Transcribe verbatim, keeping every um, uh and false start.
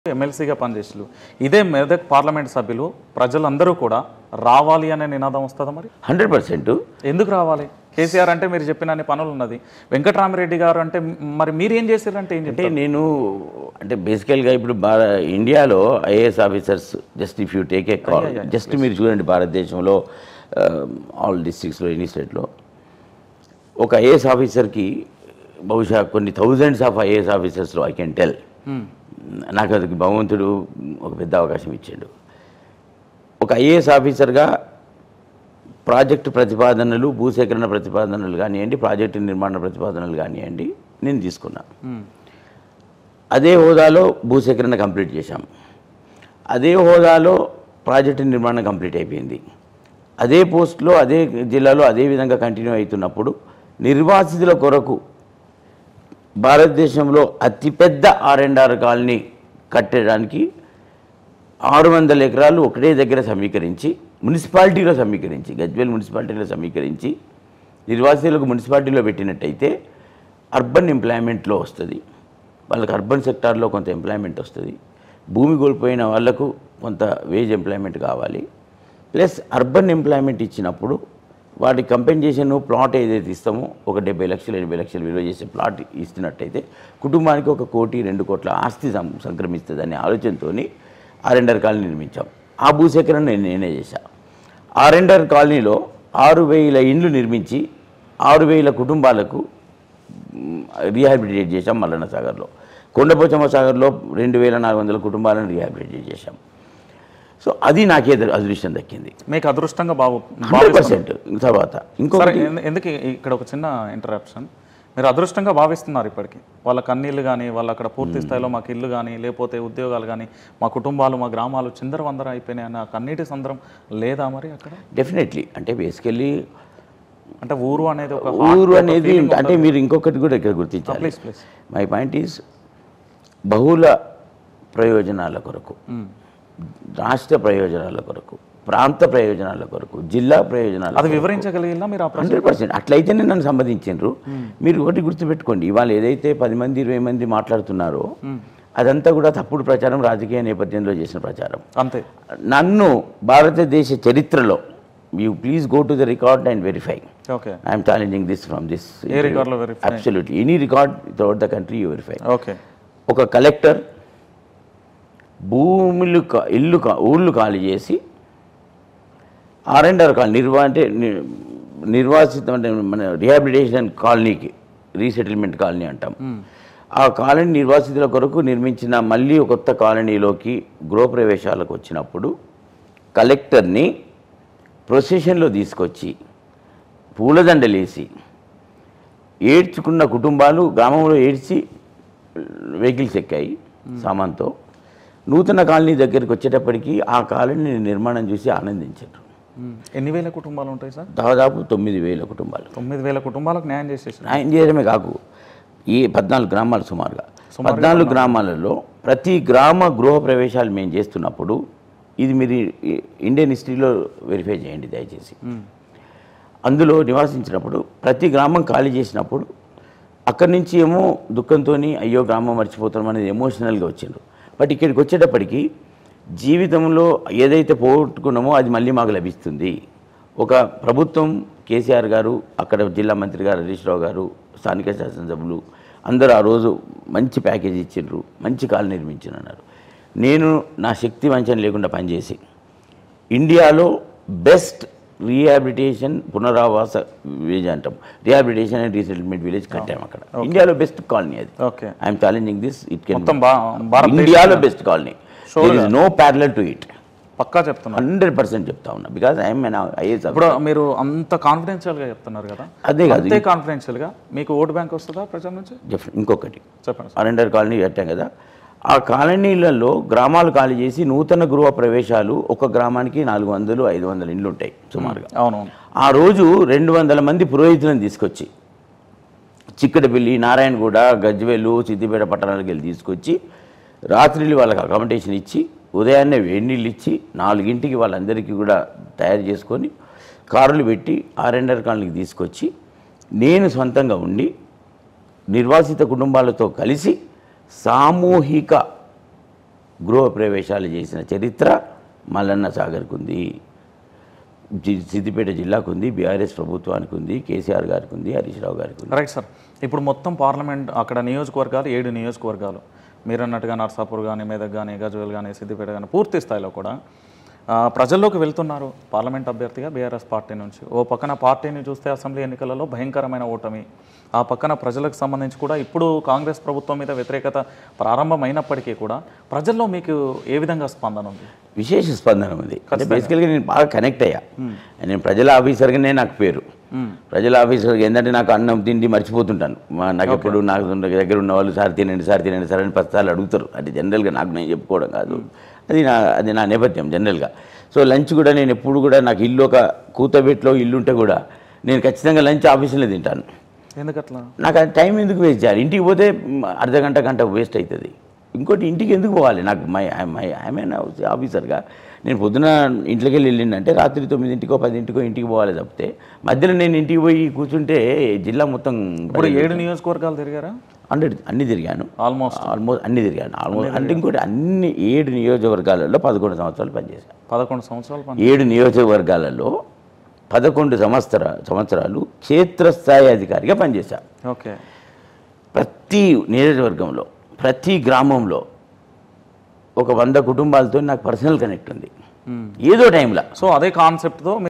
ఎమ్మెల్సీగా పనిచేసారు. ఇదే మెదక్ పార్లమెంట్ సభ్యులు ప్రజలందరూ కూడా రావాలి అనే నినాదం వస్తుందా? మరి హండ్రెడ్ పర్సెంట్ ఎందుకు రావాలి? కేసీఆర్ అంటే మీరు చెప్పిన అన్ని పనులు ఉన్నది, వెంకటరామిరెడ్డి గారు అంటే మరి మీరు ఏం చేశారంటే ఏం అంటే నేను అంటే బేసికల్గా ఇప్పుడు భార ఇండియాలో IAS officers just if you take a call just మీరు చూడండి, భారతదేశంలో ఆల్ డిస్ట్రిక్ట్స్లో ఎనీ స్టేట్లో ఒక ఐఏఎస్ ఆఫీసర్కి బహుశా కొన్ని థౌజండ్స్ ఆఫ్ ఐఏఎస్ ఆఫీసర్స్లో ఐ కెన్ టెల్ నాకు అది భగవంతుడు ఒక పెద్ద అవకాశం ఇచ్చాడు. ఒక ఐఏఎస్ ఆఫీసర్గా ప్రాజెక్టు ప్రతిపాదనలు, భూసేకరణ ప్రతిపాదనలు కానివ్వండి, ప్రాజెక్టు నిర్మాణ ప్రతిపాదనలు కానివ్వండి నేను తీసుకున్నా. అదే హోదాలో భూసేకరణ కంప్లీట్ చేశాం, అదే హోదాలో ప్రాజెక్టు నిర్మాణం కంప్లీట్ అయిపోయింది. అదే పోస్టులో అదే జిల్లాలో అదే విధంగా కంటిన్యూ అవుతున్నప్పుడు నిర్వాసితుల కొరకు భారతదేశంలో అతిపెద్ద ఆర్ అండ్ ఆర్ కాలనీ కట్టడానికి ఆరు వందల ఎకరాలు ఒకటే దగ్గర సమీకరించి మున్సిపాలిటీలో సమీకరించి గజ్వేల్ మున్సిపాలిటీలో సమీకరించి నిర్వాసితులకు మున్సిపాలిటీలో పెట్టినట్టయితే అర్బన్ ఎంప్లాయ్మెంట్లో వస్తుంది, వాళ్ళకి అర్బన్ సెక్టార్లో కొంత ఎంప్లాయ్మెంట్ వస్తుంది, భూమి కోల్పోయిన వాళ్లకు కొంత వేజ్ ఎంప్లాయ్మెంట్ కావాలి, ప్లస్ అర్బన్ ఎంప్లాయ్మెంట్ ఇచ్చినప్పుడు వాటి కంపెన్సేషన్ ప్లాట్ ఏదైతే ఇస్తామో ఒక డెబ్బై లక్షలు ఎనభై లక్షలు విలువ చేసే ప్లాట్ ఇస్తున్నట్టయితే కుటుంబానికి ఒక కోటి రెండు కోట్ల ఆస్తి సంక్రమిస్తుంది అనే ఆలోచనతో ఆర్ అండ్ ఆర్ కాలనీ నిర్మించాం. ఆ భూసేకరణ నేను నేనే చేశాను. ఆర్ అండ్ ఆర్ కాలనీలో ఆరు వేల ఇండ్లు నిర్మించి ఆరు వేల కుటుంబాలకు రీహాబిలిటేట్ చేశాం. మల్లన్న సాగర్లో, కొండపోచమ్మ సాగర్లో రెండు వేల నాలుగు వందల కుటుంబాలను రీహాబిలిటేట్ చేశాం. సో అది నాకే అదృష్టం దక్కింది. మీకు అదృష్టంగా బాబు హండ్రెడ్ పర్సెంట్. తర్వాత ఇంకొకటి ఎందుకు ఇక్కడ ఒక చిన్న ఇంటరాప్షన్, మీరు అదృష్టంగా భావిస్తున్నారు ఇప్పటికీ వాళ్ళ కన్నీళ్ళు కానీ, వాళ్ళు అక్కడ పూర్తి స్థాయిలో మాకు ఇల్లు కానీ లేకపోతే ఉద్యోగాలు కానీ, మా కుటుంబాలు మా గ్రామాలు చిందరవందర అయిపోయినాయి అన్న కన్నీటి సందరం లేదా మరి అక్కడ? డెఫినెట్లీ. అంటే బేసికల్లీ అంటే ఊరు అనేది ఒక ఊరు అనేది అంటే మీరు ఇంకొకటి కూడా ఇక్కడ గుర్తించాలి. మై పాయింట్ ఈజ్ బహుళ ప్రయోజనాల కొరకు, రాష్ట్ర ప్రయోజనాల కొరకు, ప్రాంత ప్రయోజనాల కొరకు, జిల్లా ప్రయోజనాలు అది వివరించగలిగినా మీరు హండ్రెడ్ పర్సెంట్ అట్లయితేనే నన్ను సంబంధించారు. మీరు ఒకటి గుర్తుపెట్టుకోండి, ఇవాళ ఏదైతే పది మంది ఇరవై మంది మాట్లాడుతున్నారో అదంతా కూడా తప్పుడు ప్రచారం, రాజకీయ నేపథ్యంలో చేసిన ప్రచారం అంతే. నన్ను భారతదేశ చరిత్రలో you please go to the record and verify. Okay, I'm challenging this from this absolutely any record throughout the country you verify. Okay, ఒక కలెక్టర్ భూములు ఇల్లు ఊళ్ళు ఖాళీ చేసి ఆర్ అండ్ ఆర్ కాలనీ నిర్వా అంటే నిర్వాసిత అంటే మన రిహాబిలిటేషన్ కాలనీకి రీసెటిల్మెంట్ కాలనీ అంటాం. ఆ కాలనీ నిర్వాసితుల కొరకు నిర్మించిన మళ్ళీ ఒక కొత్త కాలనీలోకి గృహప్రవేశాలకు వచ్చినప్పుడు కలెక్టర్ని ప్రొసెషన్లో తీసుకొచ్చి పూలదండలేసి ఏడ్చుకున్న కుటుంబాలు గ్రామంలో ఏడ్చి వెహికల్స్ ఎక్కాయి సామాన్తో. నూతన కాలనీ దగ్గరికి వచ్చేటప్పటికి ఆ కాలనీ నిర్మాణం చూసి ఆనందించారు. ఎన్ని వేల కుటుంబాలు ఉంటాయి సార్? దాదాపు తొమ్మిది వేల కుటుంబాలు. తొమ్మిది వేల కుటుంబాలకు న్యాయం చేసేసారు. న్యాయం చేయడమే కాకు ఈ పద్నాలుగు గ్రామాలు సుమారుగా పద్నాలుగు గ్రామాలలో ప్రతి గ్రామ గృహ ప్రవేశాలు మేము చేస్తున్నప్పుడు ఇది మీరు ఇండియన్ హిస్టరీలో వెరిఫై చేయండి దయచేసి. అందులో నివాసించినప్పుడు ప్రతి గ్రామం ఖాళీ చేసినప్పుడు అక్కడి నుంచి ఏమో దుఃఖంతో అయ్యో గ్రామం మర్చిపోతాం అనేది ఎమోషనల్గా వచ్చిండ్రు. బట్ ఇక్కడికి వచ్చేటప్పటికి జీవితంలో ఏదైతే పోగొట్టుకున్నామో అది మళ్ళీ మాకు లభిస్తుంది. ఒక ప్రభుత్వం, కేసీఆర్ గారు, అక్కడ జిల్లా మంత్రి గారు హరీష్ రావు గారు, స్థానిక శాసనసభ్యులు అందరూ ఆ రోజు మంచి ప్యాకేజ్ ఇచ్చిండ్రు, మంచి కాలనీ నిర్మించినారు. నేను నా శక్తి వంచన లేకుండా పనిచేసి ఇండియాలో బెస్ట్ రీహాబిలిటేషన్ పునరావాస విలేజ్ అంటాం, రీహాబిలిటేషన్ అండ్ రీసెటిల్మెంట్ విలేజ్ కట్టాము అక్కడ. ఇండియాలో బెస్ట్ కాలనీ అది. I'm challenging this. It can ఇండియాలో best colony, there is no parallel to it. పక్కా చెప్తున్నా, హండ్రెడ్ పర్సెంట్ చెప్తా ఉన్నా. Because I'm IAS. ఇప్పుడు మీరు అంత కాన్ఫిడెన్షియల్గా చెప్తున్నారు కదా, అదే కాదు అంతే కాన్ఫిడెన్షియల్గా మీకు ఓటు బ్యాంక్ వస్తుందా ప్రజల నుంచి? ఇంకొకటి చెప్పండి. ఆర్ అండ్ ఆర్ కాలనీ కట్టాం కదా, ఆ కాలనీలలో గ్రామాలు ఖాళీ చేసి నూతన గృహ ప్రవేశాలు ఒక గ్రామానికి నాలుగు వందలు ఐదు వందల ఇండ్లు ఉంటాయి సుమారుగా. అవునవును. ఆ రోజు రెండు వందల మంది పురోహితులను తీసుకొచ్చి చిక్కడపల్లి, నారాయణగూడ, గజ్వేలు, సిద్దిపేట పట్టణాలకు వెళ్ళి తీసుకొచ్చి రాత్రిళ్ళు వాళ్ళకి అకామిడేషన్ ఇచ్చి ఉదయాన్నే వేడి నీళ్ళు ఇచ్చి నాలుగింటికి వాళ్ళందరికీ కూడా తయారు చేసుకొని కారులు పెట్టి ఆర్ అండ్ ఆర్ కాలనీకి తీసుకొచ్చి నేను సొంతంగా ఉండి నిర్వాసిత కుటుంబాలతో కలిసి సామూహిక గృహ ప్రవేశాలు చేసిన చరిత్ర మల్లన్న సాగర్కు ఉంది, జి- సిద్దిపేట జిల్లాకు ఉంది, బీఆర్ఎస్ ప్రభుత్వానికి ఉంది, కేసీఆర్ గారికి ఉంది, హరీష్ రావు గారికి ఉంది. Right sir. ఇప్పుడు మొత్తం పార్లమెంట్ అక్కడ నియోజకవర్గాలు ఏడు నియోజకవర్గాలు మీరు అన్నట్టుగా నర్సాపూర్ కానీ, మెదక్ కానీ, గజ్వేల్ కానీ, సిద్దిపేట కానీ పూర్తి స్థాయిలో కూడా ఆ, ప్రజల్లోకి వెళ్తున్నారు పార్లమెంట్ అభ్యర్థిగా బీఆర్ఎస్ పార్టీ నుంచి. ఓ పక్కన పార్టీని చూస్తే అసెంబ్లీ ఎన్నికలలో భయంకరమైన ఓటమి, ఆ పక్కన ప్రజలకు సంబంధించి కూడా ఇప్పుడు కాంగ్రెస్ ప్రభుత్వం మీద వ్యతిరేకత ప్రారంభమైనప్పటికీ కూడా ప్రజల్లో మీకు ఏ విధంగా స్పందన ఉంది? విశేష స్పందన ఉంది. అంటే బేసికల్గా నేను బాగా కనెక్ట్ అయ్యా. నేను ప్రజల ఆఫీసర్గానే నాకు పేరు. ప్రజల ఆఫీసర్గా ఏంటంటే నాకు అన్నం తిండి మర్చిపోతుంటాను. మా- నాకు ఎప్పుడు నాకు ఉన్న- దగ్గర ఉన్న వాళ్ళు సార్ తినండి సార్ తినండి సార్ అని పస్తాలు అడుగుతారు. అది జనరల్గా నాకు నేను చెప్పుకోవడం కాదు, అది నా అది నా నేపథ్యం జనరల్గా. సో లంచ్ కూడా నేను ఎప్పుడు కూడా నాకు ఇల్లు ఒక కూతబెట్లో ఇల్లు ఉంటే కూడా నేను ఖచ్చితంగా లంచ్ ఆఫీసులో తింటాను. ఎందుకట్లా? నాకు అది టైం ఎందుకు వేస్ట్ చేయాలి? ఇంటికి పోతే మ్, అర్ధ గంట గంట వేస్ట్ అవుతుంది. ఇంకోటి ఇంటికి ఎందుకు పోవాలి? నాకు మై మై ఐఎమ్ ఆఫీసర్గా నేను పొద్దున ఇంట్లోకి వెళ్ళి వెళ్ళిందంటే రాత్రి తొమ్మిదింటికో పదింటికో ఇంటికి పోవాలి తప్పితే మధ్యలో నేను ఇంటికి పోయి కూర్చుంటే జిల్లా మొత్తం ఇప్పుడు ఏడు నియోజకవర్గాలు తిరిగారా? హండ్రెడ్ అన్ని తిరిగాను, ఆల్మోస్ట్ ఆల్మోస్ట్ అన్ని తిరిగాను ఆల్మోస్ట్. అంటే ఇంకోటి అన్ని ఏడు నియోజకవర్గాలలో పదకొండు సంవత్సరాలు పనిచేశాను. పదకొండు సంవత్సరాలు పని. ఏడు నియోజకవర్గాలలో పదకొండు సంవత్సర సంవత్సరాలు క్షేత్రస్థాయి అధికారిగా పనిచేశాను. ఓకే. ప్రతి నియోజకవర్గంలో ప్రతి గ్రామంలో ఒక వంద కుటుంబాలతో నాకు పర్సనల్ కనెక్ట్ ఉంది ఏదో టైంలో. సో అదే కాన్సెప్ట్తో